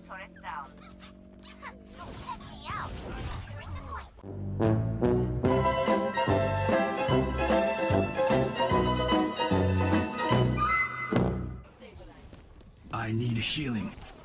Turret down. Don't check me out. Securing the point. I need healing.